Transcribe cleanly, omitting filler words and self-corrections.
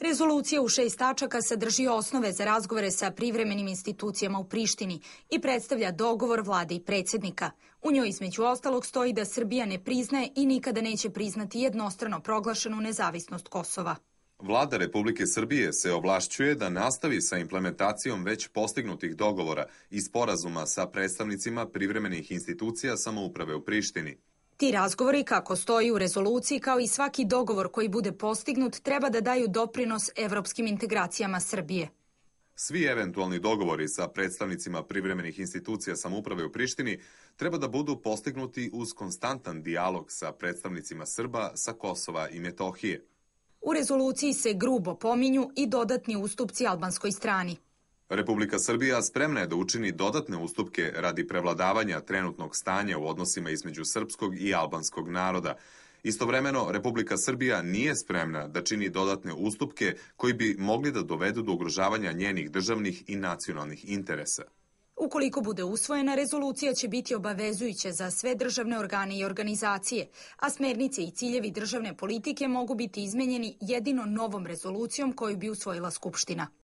Rezolucija u 6 tačaka sadrži osnove za razgovore sa privremenim institucijama u Prištini i predstavlja dogovor vlade i predsjednika. U njoj između ostalog stoji da Srbija ne priznaje i nikada neće priznati jednostrano proglašenu nezavisnost Kosova. Vlada Republike Srbije se ovlašćuje da nastavi sa implementacijom već postignutih dogovora i sporazuma sa predstavnicima privremenih institucija samouprave u Prištini. Ti razgovori, kako stoji u rezoluciji, kao i svaki dogovor koji bude postignut, treba da daju doprinos evropskim integracijama Srbije. Svi eventualni dogovori sa predstavnicima privremenih institucija samouprave u Prištini treba da budu postignuti uz konstantan dijalog sa predstavnicima Srba sa Kosova i Metohije. U rezoluciji se grubo pominju i dodatni ustupci albanskoj strani. Republika Srbija spremna je da učini dodatne ustupke radi prevladavanja trenutnog stanja u odnosima između srpskog i albanskog naroda. Istovremeno, Republika Srbija nije spremna da čini dodatne ustupke koji bi mogli da dovedu do ugrožavanja njenih državnih i nacionalnih interesa. Ukoliko bude usvojena, rezolucija će biti obavezujuća za sve državne organe i organizacije, a smernice i ciljevi državne politike mogu biti izmenjeni jedino novom rezolucijom koju bi usvojila Skupština.